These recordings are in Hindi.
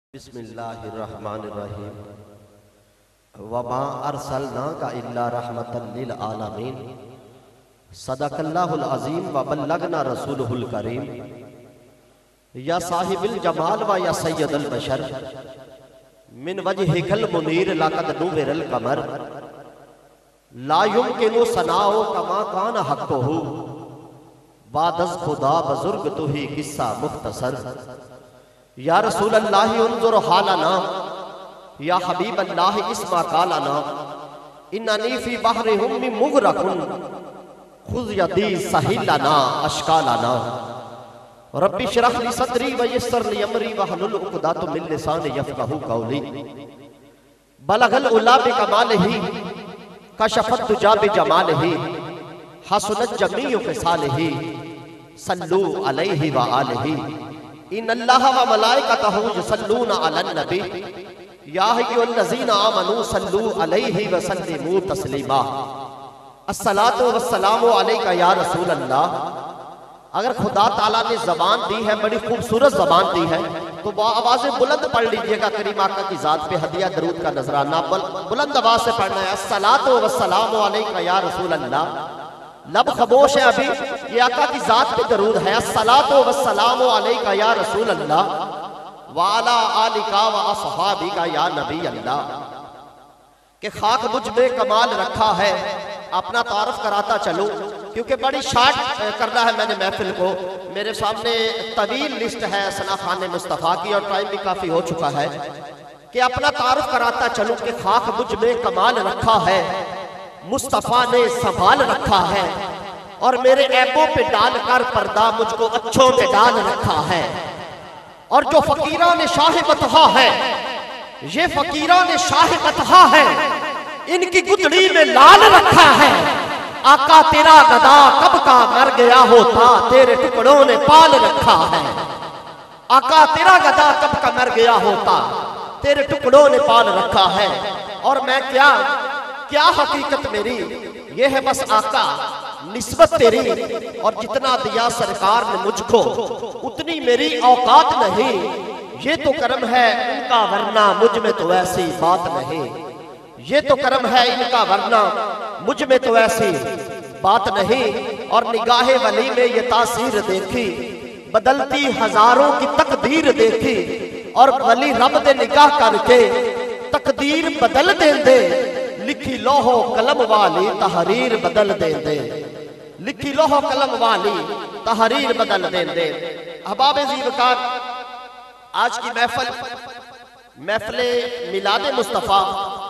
बिस्मिल्लाहिर्रहमानिर्रहीम वमा अरसलनाका इल्ला रहमतन लिल आलमीन सदकल्लाहुल अज़ीम व बल्लगना रसूलुहुल करीम या साहिबिल जमाल व या सय्यदल बशर मिन वजहिकल मुनीर लक़द नुव्विरल कमर ला युमकिनु सनाओ कमा कान हक़्क़ुहु बादज़ खुदा बुज़ुर्ग तो ही किस्सा मुख्तसर या रसूल अल्लाह उन्ज़ुर हालना या हबीब अल्लाह इस्मा कालना इन्ननी फी बहरि हुम्मी मुग़रक़ुन खुज़ यदी सहिलना अशकालना रब्बि इश्रह ली सदरी व यस्सिर ली अमरी वहलुल उक़दतम मिन लिसानी यफ़क़हू क़ौली बलगल उला बिकमालिही कशफ़त दुजा बिजमालिही हसनत जमीउ ख़िसालिही सल्लू अलैहि व आलिही इन्नल्लाह व मलाइकतहू युसल्लूना अलन नबी या अय्युहल्लज़ीना आमनू सल्लू अलैहि व सल्लिमू तस्लीमा अस्सलातु वस्सलामु अलैका या रसूल अल्लाह। अगर खुदा ताला ने ज़बान दी है, बड़ी खूबसूरत ज़बान दी है, तो वो आवाज़ें बुलंद पढ़ लीजिएगा। करीम आका की ज़ात पे हदिया दरूद का नजराना बुलंद आवाज़ से पढ़ना है। अस्सलातु वस्सलामु अलैका या रसूल अल्लाह। लब खमोश है अभी, ये आका की जात पे दरूद है। अस्सलातु वस्सलामु अलैका या रसूल अल्लाह व अला आलिका व अस्हाबिका या नबी अल्लाह। के खाक मुझ में कमाल रखा है, अपना तारफ कराता चलूं क्योंकि बड़ी शार्ट करना है मैंने महफिल को। मेरे सामने तवील लिस्ट है सना खाने मुस्तफ़ा की और टाइम भी काफी हो चुका है कि अपना तारफ कराता चलूं कि खाक मुझ में कमाल रखा है, मुस्तफ़ा ने संभाल रखा है और मेरे ऐबों पे डालकर पर्दा मुझको अच्छों पे डाल रखा है। और जो फकीरा ने शाह बतहा है, ये फकीरा ने शाह बतहा है, इनकी गुदड़ी में लाल रखा है। आका तेरा गदा कब का मर गया होता, तेरे टुकड़ों ने पाल रखा है। आका तेरा गदा कब का मर गया होता, तेरे टुकड़ों ने पाल रखा है। और मैं क्या हकीकत मेरी, ये है बस आका निस्बत तेरी। और जितना दिया सरकार ने मुझको उतनी मेरी औकात नहीं। ये तो करम है इनका वरना मुझ में तो ऐसी बात नहीं। ये तो करम है इनका वरना मुझ में तो ऐसी बात नहीं। और निगाहे वली में ये तासीर देखी, बदलती हजारों की तकदीर देखी। और वली रब दे निगाह करके तकदीर बदल देंदे, लिखी लोहो कलम वाली तहरीर बदल देंदे। लिखी लोहो कलम वाली तहरीर बदल देंदे। अहबाब ज़ीवकार, आज की महफिल मिलाद मुस्तफ़ा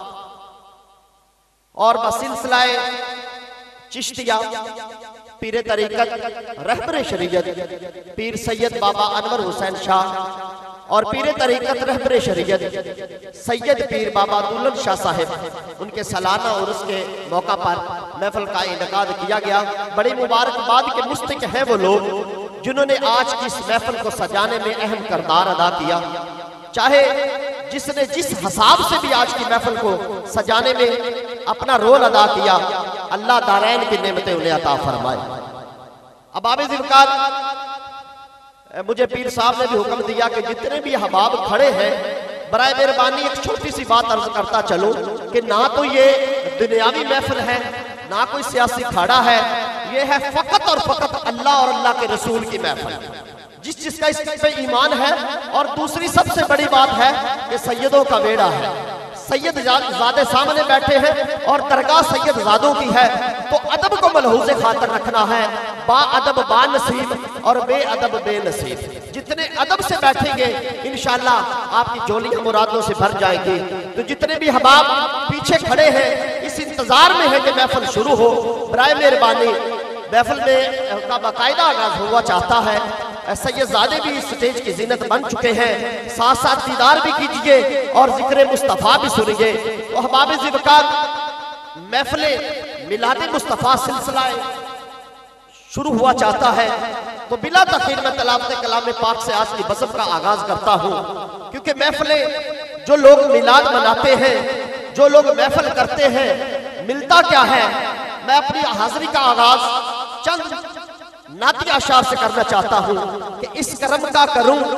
और बसिलसिलाए चिश्तिया पीर तरीकत रहबर शरीयत पीर सैयद बाबा अनवर हुसैन शाह और पीर तरीकत रहबर शरीयत सैयद पीर बाबा दुल्हन शाह साहिब, उनके सालाना उर्स के मौका पर महफिल का इनेकाद किया गया। बड़ी मुबारकबाद के मुस्तहिक हैं वो लोग जिन्होंने आज की इस महफिल को सजाने में अहम किरदार अदा किया। चाहे जिसने जिस हिसाब से भी आज की महफिल को सजाने में अपना रोल अदा किया, अल्लाह दारैन की नेमतें उन्हें अता फरमाए। अब आबे ज़िवकार, मुझे पीर साहब ने भी हुक्म दिया कि जितने भी अहबाब खड़े हैं, बराए मेहरबानी एक छोटी सी बात अर्ज करता चलूं कि ना तो ये दुनियावी महफिल है, ना कोई सियासी खाड़ा है। ये है फकत और फकत अल्लाह और अल्लाह के रसूल की महफिल। जिस जिसका इस पे ईमान है। और दूसरी सबसे बड़ी बात है कि सैयदों का बेड़ा है, सैयद ज़ादे सामने बैठे हैं और दरगाह सैयद ज़ादों की है। तो अदब को मलहूज़े खातर रखना है। बा अदब बा नसीब और बे अदब बेनसीब। जितने अदब से बैठेंगे इंशाअल्लाह आपकी झोलियां मुरादों से भर जाएगी। तो जितने भी अहबाब पीछे खड़े हैं, इस इंतजार में है कि महफिल शुरू हो, बराए मेहरबानी महफिल में का बाकायदा आगाज हुआ चाहता है। सैयदजादे भी इस स्टेज की जीनत बन चुके हैं, साथ साथ दीदार भी कीजिए और जिक्र मुस्तफ़ा भी सुनिए। तो अहबाब ज़िवकार, महफिल मिलाद मुस्तफ़ा सिलसिला शुरू हुआ चाहता है। तो बिला तखीर में तलावत कलाम पाक से आज की बज़म का आगाज करता हूँ, क्योंकि महफिल जो लोग मिलाद मनाते हैं, जो लोग महफिल करते हैं, मिलता क्या है। मैं अपनी हाजिरी का आगाज चंद नाती अशार से करना चाहता हूँ कि इस करम का करूं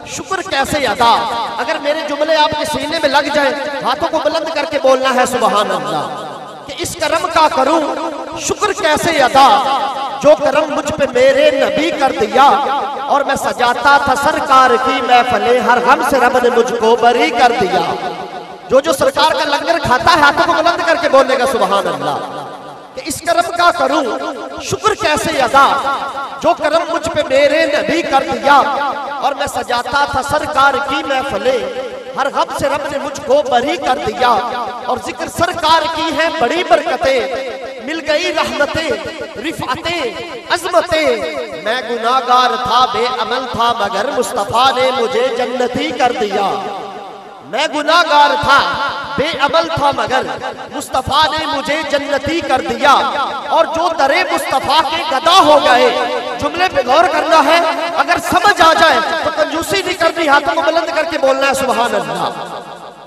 शुक्र कैसे अदा। अगर मेरे जुमले आपके सीने में लग जाए, हाथों को बुलंद करके बोलना है सुभान अल्लाह कि इस करम का करूं शुक्र कैसे अदा, जो करम मुझ पे मेरे नबी कर दिया। और मैं सजाता था सरकार की महफिलें, हर गम से रब ने मुझको बरी कर दिया। जो सरकार का लंगर खाता है, हाथों को बुलंद करके बोलेगा सुभान अल्लाह कि इस करम का करूं शुक्र कैसे अदा, जो करम मुझ पे मेरे नबी कर दिया। और मैं सजाता था सरकार की महफिलें, हर गम से रब ने मुझको बरी कर दिया। और जिक्र सरकार की है बड़ी बरकतें, मिल गई रहमतें रिफातें अजमतें। मैं गुनाहगार था बेअमल था, मगर मुस्तफा ने मुझे जन्नती कर दिया। मैं गुनाहगार था बेअमल था, मगर मुस्तफा ने मुझे जन्नती कर दिया। और जो दरे मुस्तफा के गदा हो गए, जुमले पे गौर करना है, अगर समझ आ जाए तो कंजूसी नहीं करनी, हाथों को बुलंद करके बोलना है सुभान अल्लाह।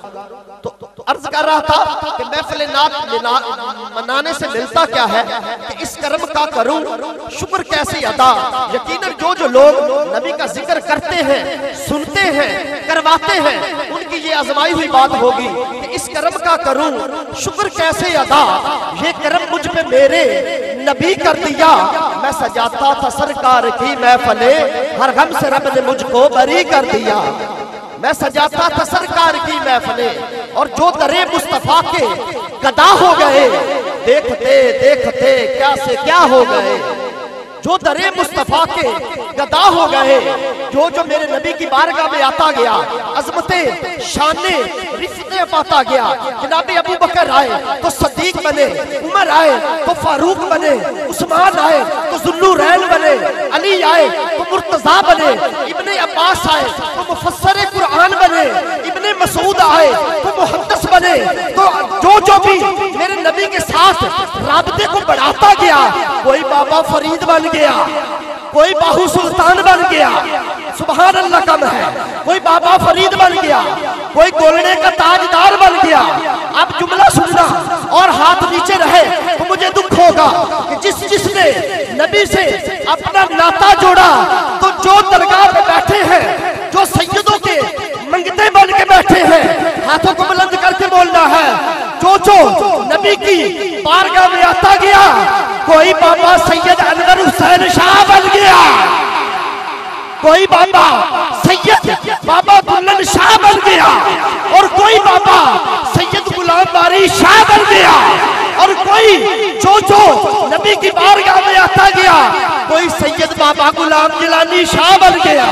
तो अर्ज कर रहा था कि महफिल नात मनाने से मिलता क्या है कि इस कर्म का करूं शुक्र कैसे अदा। यकीनन जो लोग नबी का जिक्र करते हैं, सुनते हैं, करवाते हैं, उनकी ये आजमाई हुई बात होगी कि इस कर्म का करूं शुक्र कैसे अदा। ये कर्म मुझ पे मेरे नबी कर दिया। मैं सजाता था सरकार की महफिलें, हर गम से रब ने मुझको बरी कर दिया। मैं सजाता था सरकार की महफिलें, और जो दरे मुस्तफा के गदा हो गए, देखते देखते क्या से क्या हो गए। जो दरे मुस्तफा के गदा हो गए, जो मेरे नबी की बारगाह में आता गया, अजमतें शाने रिफ्ते पाता गया। जनाबे अबू बकर आए तो सदीक बने, उमर आए तो फारूक बने, उस्मान आए तो जुल्लुरैन बने, अली आए तो मुर्तजा बने, इब्ने अब्बास आए तो मुफस्सर कुरान बने, इब्ने मसूद आए तो मुहद्दिस बने। तो जो भी मेरे नबी के साथ राबते को बढ़ाता गया, कोई बाबा फरीद बन गया, कोई बाहू सुल्तान बन गया, सुभान अल्लाह कम है, कोई बाबा फरीद बन गया, कोई गोलने का ताजदार बन गया। अब जुमला सुनना और हाथ नीचे रहे तो मुझे दुख होगा कि जिसने नबी से अपना नाता जोड़ा, तो जो दरगाह पे बैठे हैं, जो सैयदों के मंगते बन के बैठे हैं, हाथों को बुलंद करके बोलना है, जो नबी की बारगाह में आता गया, कोई बाबा सैयद अनवर हुसैन शाह बन गया, कोई बाबा सैयद बाबा दुल्हन शाह बन गया, और कोई बाबा सैयद गुलाम बारी शाह बन गया, और कोई जो नबी की बारगाह में आता गया, कोई सैयद बाबा गुलाम जिलानी शाह बन गया।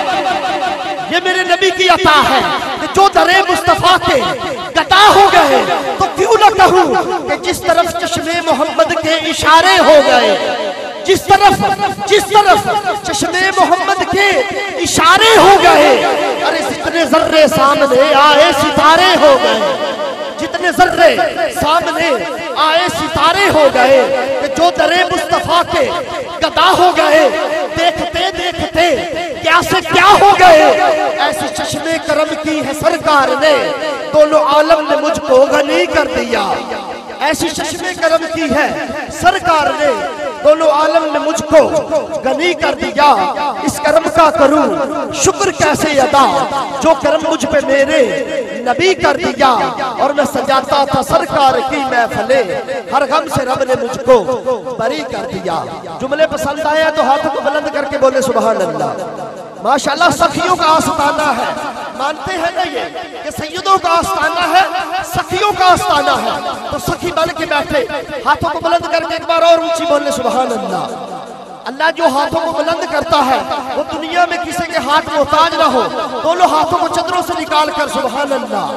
ये मेरे नबी की अता है कि जो दरे मुस्तफा के गदा हो गए, तो क्यों न कहूं कि जिस तरफ चश्मे मोहम्मद के इशारे हो गए, जिस तरफ चश्मे मोहम्मद के इशारे हो गए। अरे जितने जर्रे सामने आए सितारे हो गए, जितने जर्रे सामने आए सितारे हो गए, कि जो दरे मुस्तफा के गदा हो गए, देखते देखते क्या से क्या हो गए। ऐसे चश्मे करम की है सरकार ने, दोनों आलम ने मुझको गनी कर दिया। ऐसी चश्मे करम की है सरकार ने, दोनों आलम ने मुझको गनी कर दिया। इस कर्म का करूं शुक्र कैसे अदा, जो कर्म मुझ पे मेरे नबी कर दिया। और मैं सजाता था सरकार की महफिलें, हर गम से रब ने मुझको बरी कर दिया। जुमले पसंद आए तो हाथों को बुलंद करके बोले सुभान अल्लाह। माशाल्लाह सखियों का आस्ताना है, मानते हैं ना ये कि सैयदों का आस्ताना है, सखियों का आस्ताना है। तो सखी बन के बैठे, हाथों को बुलंद करके एक बार और ऊंची बोलने सुभान अल्लाह। अल्लाह जो हाथों को बुलंद करता है, वो दुनिया में किसी के हाथ मोहताज ना हो। दोनों हाथों को चदरों से निकाल कर सुभान अल्लाह।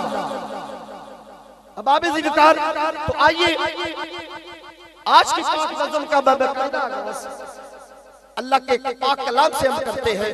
अब आप जिक्र, तो आइए आज की नज़म का बाकायदा अल्लाह के पाक कलाम से हम करते हैं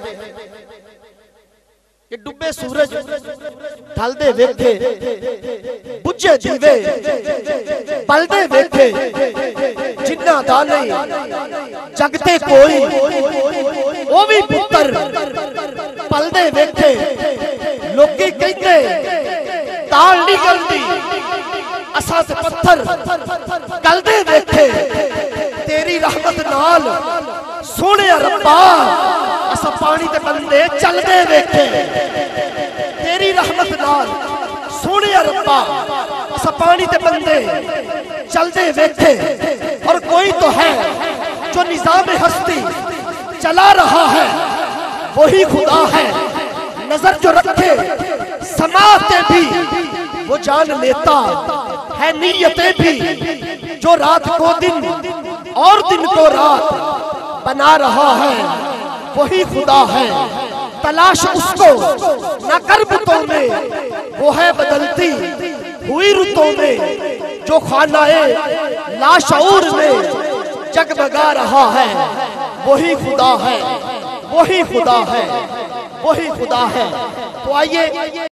कि डूबे सूरज ढलदे वेखे, बुझे दीवे बलदे वेखे, जिन्ना दा नहीं जगते कोई, वो भी पुत्र पलदे वेखे। लोकी कहते ताल नहीं गलती, असा ते पत्थर गलदे वेखे। तेरी रहमत नाल सोने रब्बा असा पानी ते बंदे चलदे वेखे, तेरी रहमत नाल सोने रब्बा असा पानी ते बंदे चलदे वेखे। और कोई तो है जो निजाम हस्ती चला रहा है, वही खुदा है। नजर जो रखे समाते भी वो जान लेता है, नीयतें भी जो रात को दिन और दिन को रात बना रहा है, वही खुदा है। तलाश उसको न कर बुतों में, वो है बदलती हुई रुतों में, जो खानाए लाशऊर में जगमगा रहा है, वही खुदा है, वही खुदा है, वही खुदा है। तो आइए